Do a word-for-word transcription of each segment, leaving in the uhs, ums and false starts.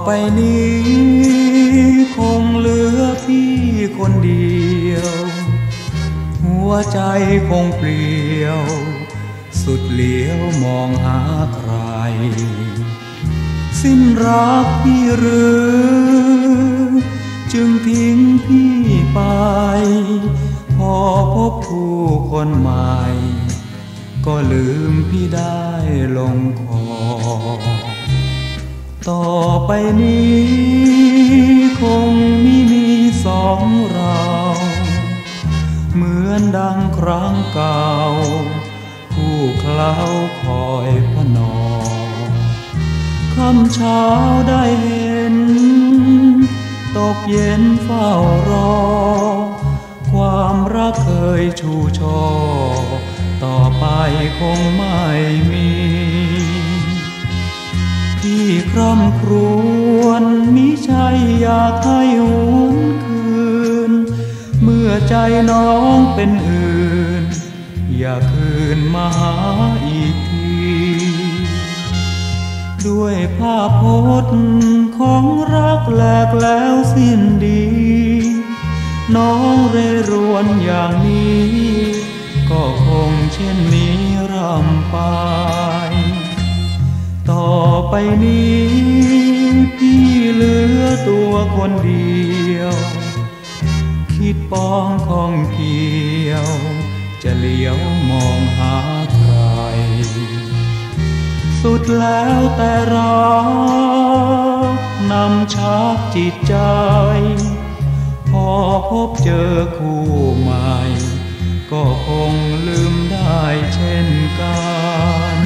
ไปนี้คงเหลือพี่คนเดียวหัวใจคงเปลี่ยวสุดเหลียวมองหาใครสิ้นรักพี่หรือจึงทิ้งพี่ไปพอพบผู้คนใหม่ก็ลืมพี่ได้ลงคอต่อไปนี้คงไม่มีสองเราเหมือนดังครั้งเก่าผู้เคล้าคอยพนอค่ำเช้าได้เห็นตกเย็นเฝ้ารอความรักเคยชูช่อต่อไปคงไม่มีที่คร่ำครวญมิใช่อยากให้หวนคืนเมื่อใจน้องเป็นอื่นอย่าคืนมาหาอีกทีด้วยภาพพจน์ของรักแหลกแล้วสิ้นดีน้องเร่ร่อนอย่างนี้ก็คงเช่นนี้ร่ำไปต่อไปนี้พี่เหลือตัวคนเดียวคิดปองของเกี่ยวจะเลี้ยวมองหาใครสุดแล้วแต่รักนำชักจิตใจพอพบเจอคู่ใหม่ก็คงลืมได้เช่นกัน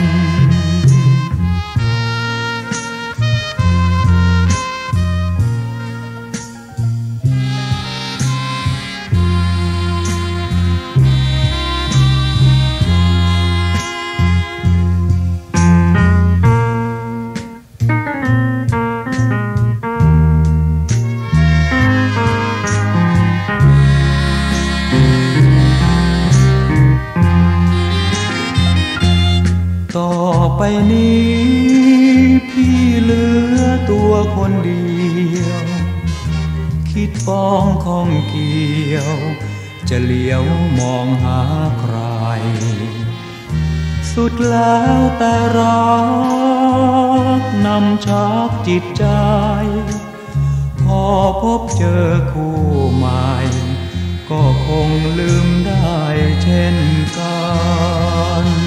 ต่อไปนี้พี่เหลือตัวคนเดียวคิดปองของเกี่ยวจะเลี้ยวมองหาใครสุดแล้วแต่รักนำชักจิตใจพอพบเจอคู่ใหม่ก็คงลืมได้เช่นกัน